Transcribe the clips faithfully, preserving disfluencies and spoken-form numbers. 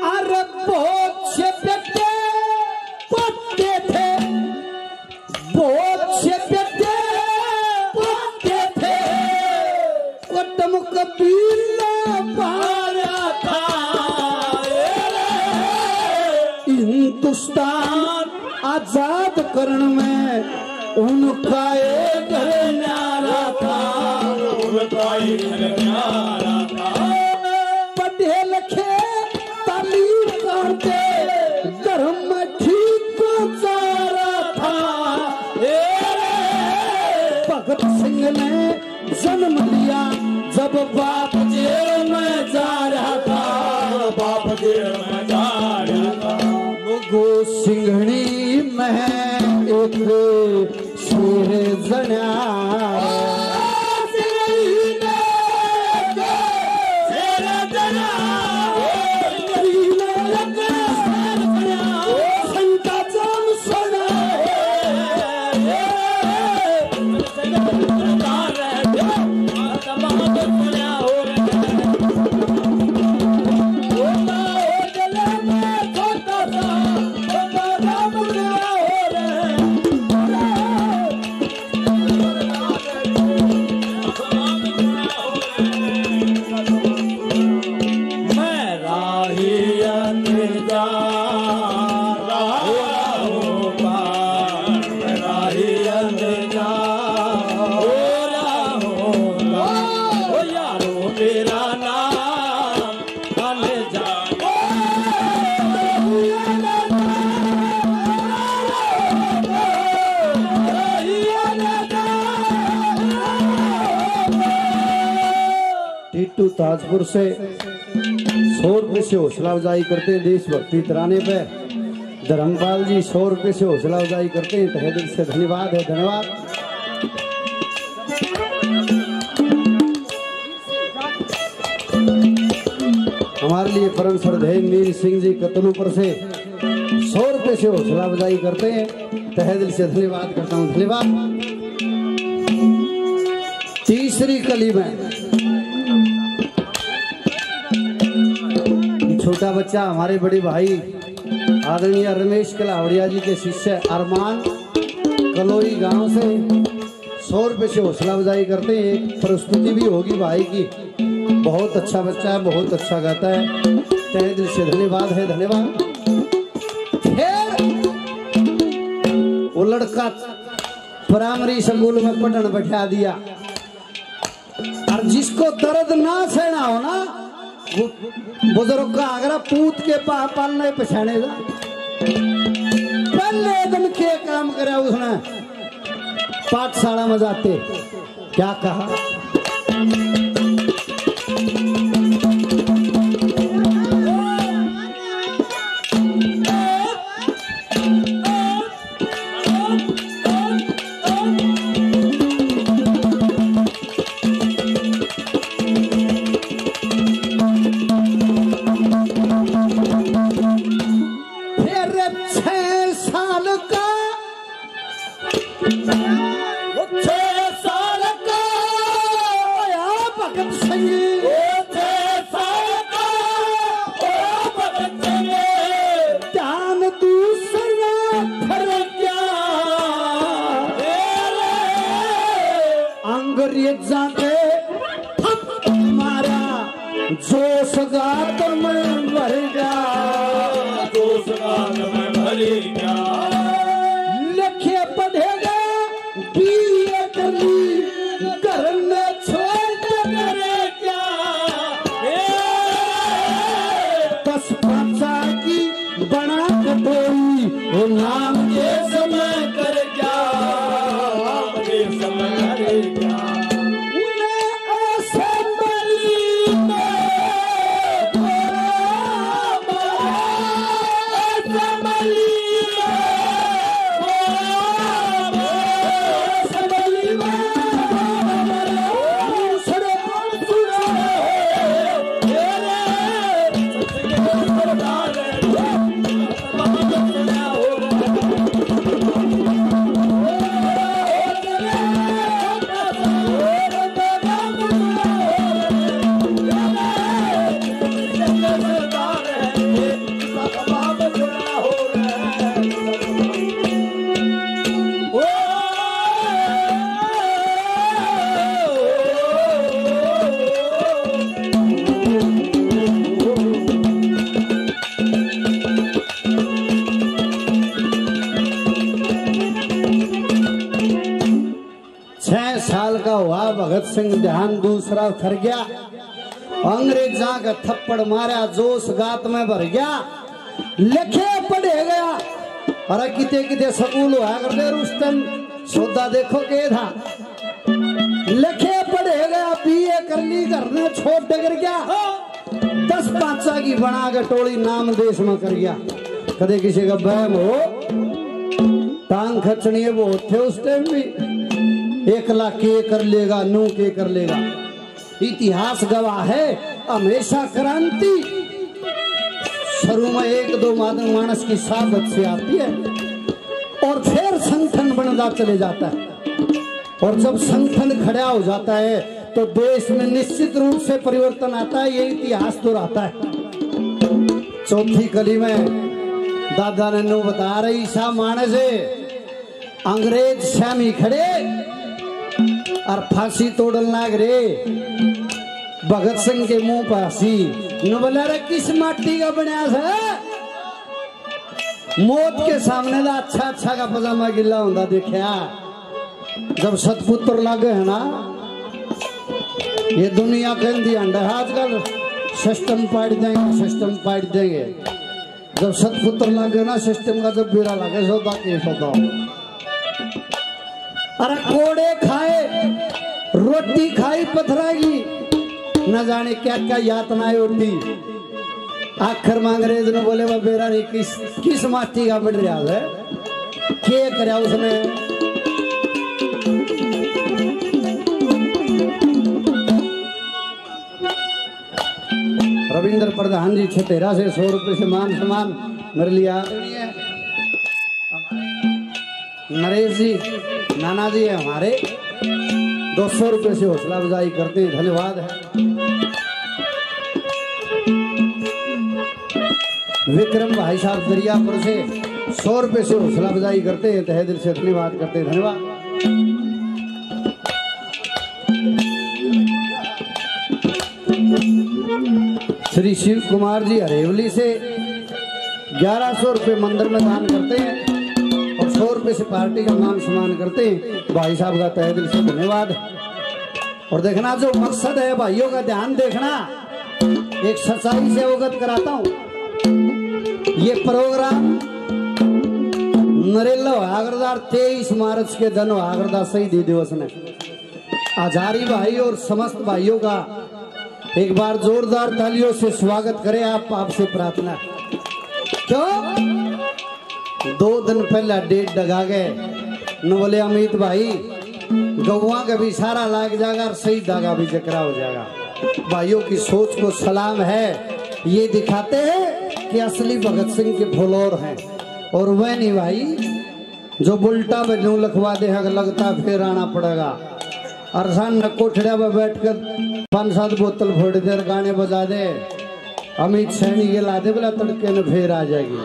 अरे बहुत से बेटे पढ़ते थे, बहुत से बेटे पढ़ते थे, कदम कबीला पाया था। हिंदुस्तान आजाद करने में उनका एक न्यारा था, उनका एक न्यारा था। पढ़े लिखे तालीम करते धर्म में ठीक गुजारा था। भगत सिंह ने जन्म लिया जब बाप जेल में जा रहा था, बाप जेल में जा रहा था। गो सिंघनी में एक शेर जन्या, ताजपुर से सौ रुपए से हौसला अफजाई करते हैं देशभक्ति तराने पे। धर्मपाल जी सौ रुपए से हौसला अफजाई करते हैं, तहे दिल से धन्यवाद है, धन्यवाद। हमारे लिए परम श्रद्धेय मीर सिंह जी कतलूपुर से सौ रुपए से हौसला अफजाई करते हैं, तहे दिल से धन्यवाद करता हूँ, धन्यवाद। तीसरी कली में छोटा बच्चा हमारे बड़े भाई आदरणीय रमेश कलावड़िया जी के शिष्य अरमान कलोई गांव से सौ रुपए से हौसला अफजाई करते हैं। एक प्रस्तुति भी होगी भाई की, बहुत अच्छा बच्चा है, बहुत अच्छा गाता है, तहे दिल से धन्यवाद है, धन्यवाद। फिर वो लड़का प्राइमरी स्कूल में पढ़ने बैठा दिया, और जिसको दर्द ना सहना हो ना, वो बुजुर्ग का आगरा पूत के पा पालने पछाड़ेगा। पहले दिन के काम करे उसने पाठशाला में जाते क्या कहा, जोश गात में भर गया, जोश गात में भर गया। लिखे पढ़ेगा बीए कर ली, घर में छोड़ करे क्या, बस बच्चा की बना कटोरी वो नाम के समय कर क्या, नाम के समय करे क्या। हुआ भगत सिंह ध्यान दूसरा थर गया, अंग्रेजा का थप्पड़ मारा, जोश गात में भर गया, लिखे पढ़े गया। अरे किते किते स्कूल हुआ करते उस टाइम, सौदा देखो के था, लिखे पढ़े गया, बीए कर ली, घर में छोड़ डगर गया, दस पांचा की बना के टोली नाम देश में कर गया। कदे किसी का बहम हो टांग खचनी है वो थे उस टाइम भी, एक लाख के कर लेगा, नू के कर लेगा। इतिहास गवाह है हमेशा क्रांति शुरू में एक दो मादन मानस की साबत से आती है और फिर संगठन बनता चले जाता है, और जब संगठन खड़ा हो जाता है तो देश में निश्चित रूप से परिवर्तन आता है। ये इतिहास तो रहता है। चौथी कली में दादा ने नो बता रही सा मानस है, अंग्रेज श्यामी खड़े और फांसी तोड़न लाग रे, भगत सिंह के मुंह फांसी न बोला रे किस माटी का बनाया है, मौत के सामने दा अच्छा अच्छा का पजामा गिला होता देखा। जब सतपुत्र लागे है ना, ये दुनिया कहती अंडा आजकल सिस्टम पाट देंगे, सिस्टम पाट देंगे। जब सतपुत्र लागे ना सिस्टम का, जब बेरा लागे सौदा के सौदा। अरे कोड़े खाए, रोटी खाई पथरागी, न जाने क्या क्या यातनाएं उठी। आखिर में अंग्रेज ने बोले वो बेरा नहीं किस किस माटी का बन रहा है, क्या कराया उसने। रविंद्र प्रधान जी छतेरा से सौ रुपए से मान सम्मान मेरे लिए आदरणीय नरेश जी नाना जी है हमारे, दो सौ रुपए से हौसला अफजाई करते हैं, धन्यवाद है। विक्रम भाई साहब दरियापुर से सौ रुपए से हौसला अफजाई करते हैं, तहे दिल से धन्यवाद करते हैं, धन्यवाद। श्री शिव कुमार जी हरेवली से ग्यारह सौ रुपये मंदिर में दान करते हैं और सौ रुपये से पार्टी का मान सम्मान करते हैं। भाई साहब का तहे दिल से धन्यवाद। और देखना जो मकसद है भाइयों का ध्यान देखना, एक सच्चाई से अवगत कराता हूँ। ये प्रोग्राम नरेला आगरदार तेईस मार्च के दिन आगरदार शहीदी दिवस में आजारी भाई और समस्त भाइयों का एक बार जोरदार तालियों से स्वागत करें। आप आपसे प्रार्थना, क्यों दो दिन पहले डेट लगा गए न बोले अमित भाई गौवा का भी सारा लाग जाएगा और सही धागा भी चकरा हो जाएगा। भाइयों की सोच को सलाम है, ये दिखाते हैं कि असली भगत सिंह के फुलौर हैं। और वह नहीं भाई जो बुल्टा बजू लिखवा दे लगता फिर आना पड़ेगा। अरसान न कोठड़ा में बैठ कर पांच सात बोतल फोड़ दे, गाने बजा दे, अमित सैनी के ला दे, बोला तड़के न फिर आ जाएगी।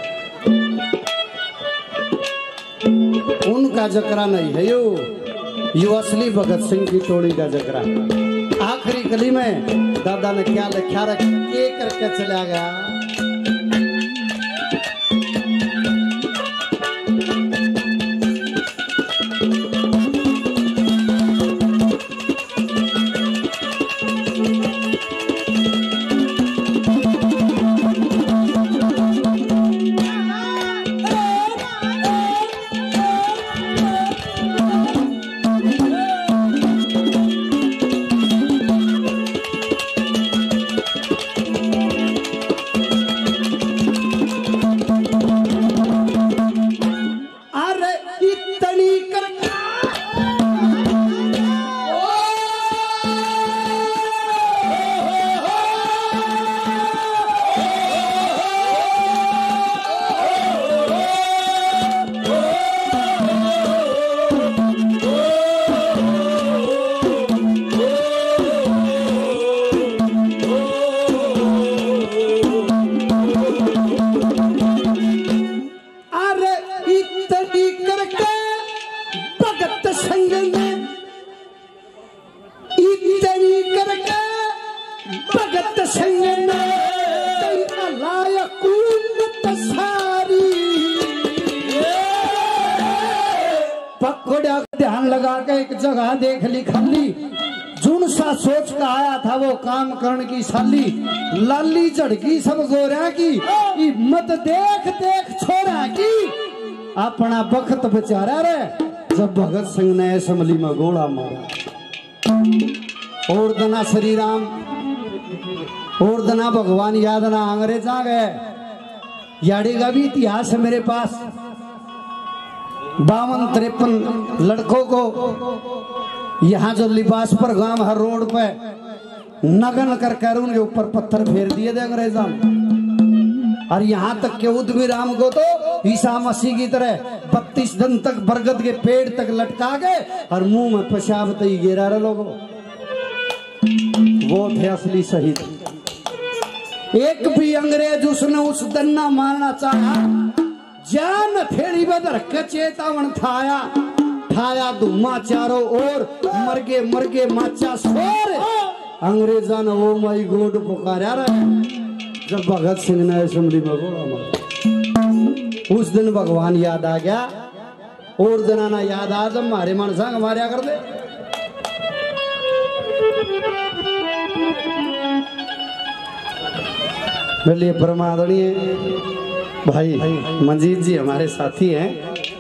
उनका जकरा नहीं है यो, यो असली भगत सिंह की टोली का जकरा। आखिरी कली में दादा ने क्या लिखा रख के करके चला गया। ध्यान लगा के एक जगह देख ली खाली, जुन सा सोच का आया था वो काम करने की साली, लाली झड़की सब गोरा की, मत देख देख छोरा की, अपना बखत बेचारा रे जब भगत सिंह ने असम्बली में गोला मारा। और दना श्री राम और दना भगवान याद ना अंग्रेज आ गए। याड़ी का भी इतिहास है मेरे पास। बावन तिरपन लड़कों को यहाँ जो लिबास पर गांव हर रोड पे नगन कर कर उनके ऊपर पत्थर फेर दिए थे अंग्रेजा। और यहाँ तक के उद्वी राम को तो ईसा मसीह की तरह बत्तीस दिन तक बरगद के पेड़ तक लटका गए और मुंह में पेशाब तई गिरा रहे लोगों। वो थे असली शहीद। एक भी अंग्रेज उसने उस दन्ना मारना चाहा, जान थेड़ी बदर के चेतावन थाया, थाया धुमा चारों ओर, मरगे मरगे माचा शोर। अंग्रेजा ने वो माई गोड पुकारा रहे जब भगत सिंह ने असम्बली में गोला मारा। उस दिन भगवान याद आ गया। और दिन ना याद आ जब हमारे मन संग मारिया कर दे। बोलिए परमादरणीय भाई मंजीत जी हमारे साथी हैं।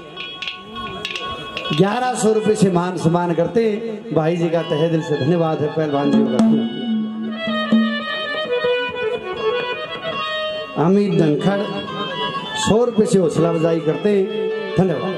ग्यारह सौ रुपये से मान सम्मान करते भाई जी का तहे दिल से धन्यवाद है। पहलवान जी का अमित धनखड़ सौ रुपये से हौसला अफजाई करते धन्यवाद।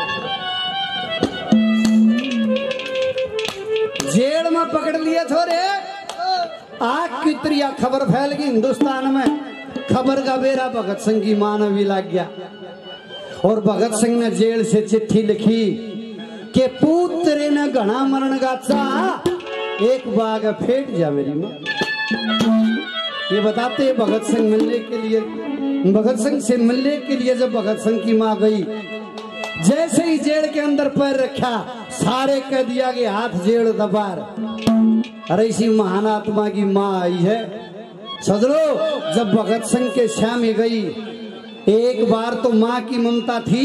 जेल में पकड़ लिए थोड़े आग की त्रिया खबर फैल गई हिंदुस्तान में। खबर का बेरा भगत सिंह की मां ने भी लग गया और भगत सिंह ने जेल से चिट्ठी लिखी कि पुत्र ने घना मरण का चाह एक बाग फेंट जा मेरी मां। ये बताते भगत सिंह मिलने के लिए भगत सिंह से मिलने के लिए जब भगत सिंह की मां गई, जैसे ही जेल के अंदर पैर रखा सारे कह दिया कि हाथ जेल दबार। अरे इसी महान आत्मा की मां आई है सदरो। जब भगत सिंह के श्याम ही गई, एक बार तो मां की ममता थी,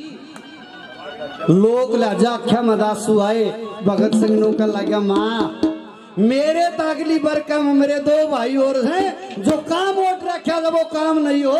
लोग लजाख्या मदासु आए। भगत सिंह नो कर लगा मां मेरे तागली बरका में मेरे दो भाई और हैं जो काम उठ रखा था वो काम नहीं हो।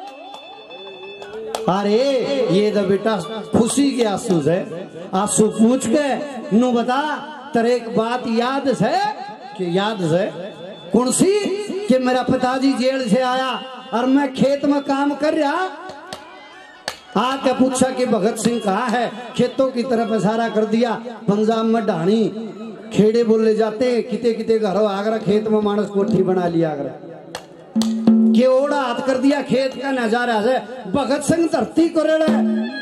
अरे ये तो बेटा खुशी के आंसू है। आंसू पूछ के नो बता तेरे एक बात याद है कि याद है कौन सी? कि मेरा पिताजी जेल से आया और मैं खेत में काम कर रहा। आके पूछा कि भगत सिंह कहाँ है? खेतों की तरफ इशारा कर दिया। पंजाब में ढाणी खेड़े बोले जाते हैं, किते किते घरों आगरा खेत में मानस कोठी बना लिया आगरा के ओड़ा हाथ कर दिया। खेत का नजारा है। भगत सिंह धरती को रेड़ा।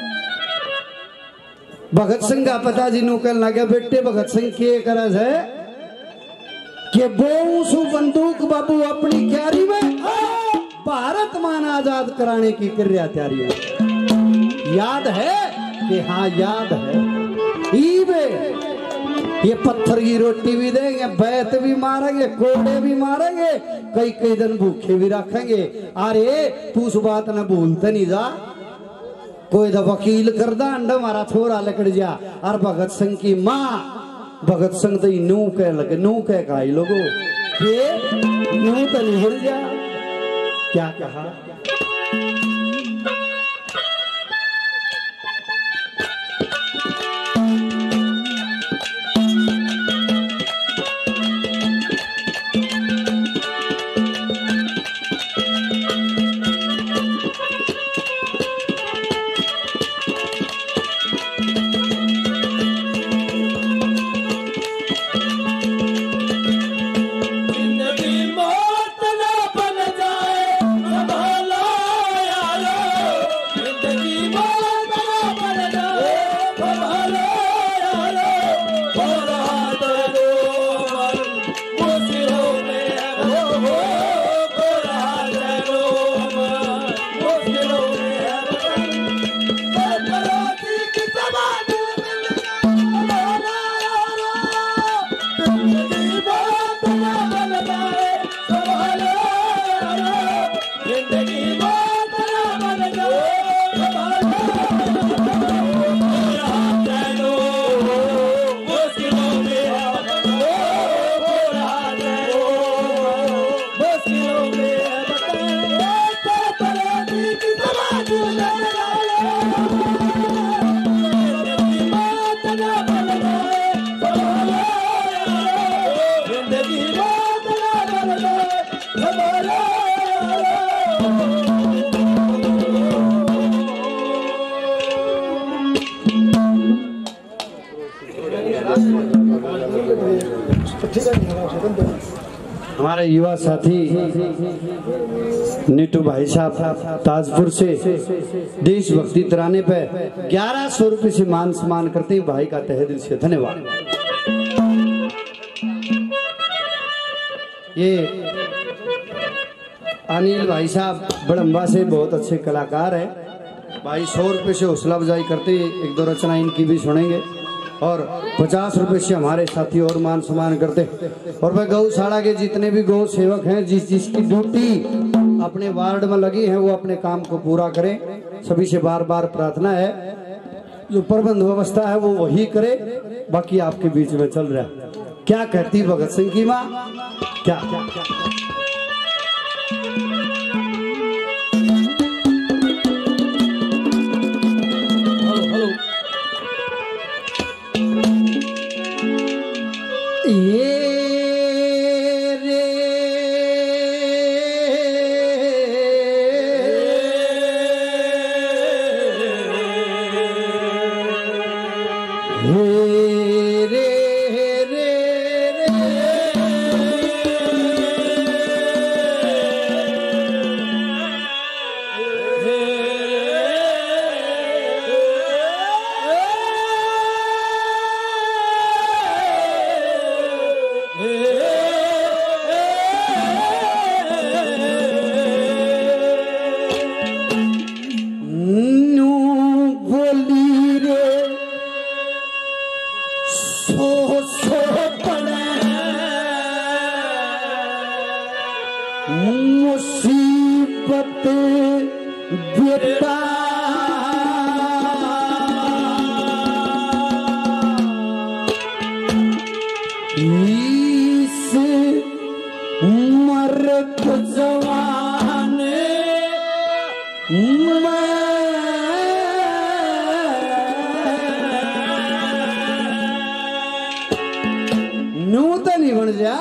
भगत सिंह का पिताजी नु कहने लगे बेटे भगत सिंह के करज है कि बोसु बंदूक बाबू अपनी क्यारी में भारत मान आजाद कराने की क्रिया तैयारी है। याद है कि हाँ याद है। ईबे ये पत्थर की रोटी भी देंगे, बैत भी मारेंगे, कोड़े भी मारेंगे, कई कई दिन भूखे भी रखेंगे। अरे तू उस बात न भूलते नहीं जा। कोई तो वकील कर दा अंडा हमारा छोरा लकड़ जा। और भगत सिंह की माँ भगत सिंह तो नू कह लगे नू कह कहा लोगों के नू तो नहीं हो जा। क्या कहा? हमारे युवा साथी नीटू भाई साहब ताजपुर से देशभक्ति तराने पे ग्यारह सौ रुपये से मान सम्मान करते हैं। भाई का तहे दिल से धन्यवाद। ये अनिल भाई साहब बड़म्बा से बहुत अच्छे कलाकार है। भाई सौ रुपये से हौसला अफजाई करते, एक दो रचना इनकी भी सुनेंगे। और पचास रुपये से हमारे साथी और मान सम्मान करते। और वह गौशाला के जितने भी गौ सेवक हैं, जिस जिसकी ड्यूटी अपने वार्ड में लगी है, वो अपने काम को पूरा करें। सभी से बार बार प्रार्थना है, जो प्रबंध व्यवस्था है वो वही करे, बाकी आपके बीच में चल रहा है। क्या कहती भगत सिंह की माँ, क्या, क्या, क्या, क्या? मुसीबत बेटा इस मर्द जवान नूतन ही बन जा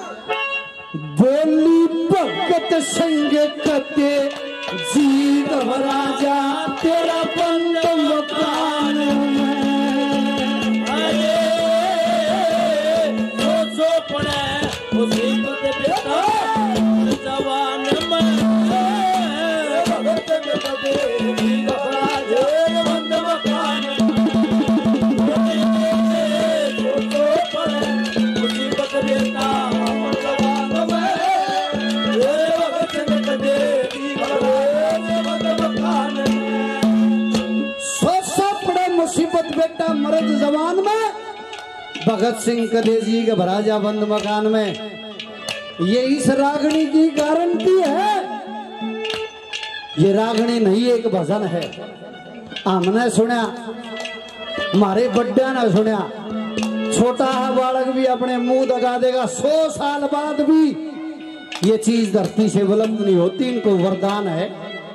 बोली भगत संग कते जी राजा तेरा बंद मकान में सो पड़े मुसीबत बेटा जवान में भगत कते जी राजा बंद मकान सो पड़े मुसीबत बेटा मुसीबत बेटा मर्द जवान में भगत सिंह कदेजी के भराजा बंद मकान में। ये इस रागनी की गारंटी है। ये रागनी नहीं एक भजन है। हमने सुना, हमारे बड्डा ने सुना, छोटा बालक भी अपने मुंह दगा देगा। सौ साल बाद भी ये चीज धरती से बुलंद नहीं होती, इनको वरदान है।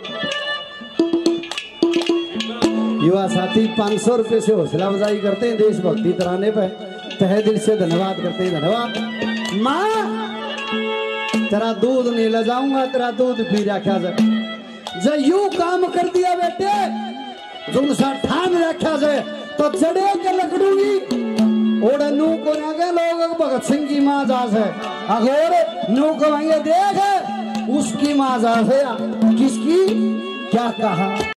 युवा साथी पाँच सौ रुपये से हौसला अफजाई करते हैं देशभक्ति तराने पे, तहे दिल से धन्यवाद करते हैं। धन्यवाद माँ, तेरा दूध नहीं ले जाऊंगा, तेरा दूध पी रखा से जो यूं काम कर दिया बेटे, जो ठान रखा से तो जड़े के लकड़ूंगी और नू को आगे लोग भगत सिंह की माँ जा से अगर नू को देख उसकी माँ जा से किसकी क्या कहा।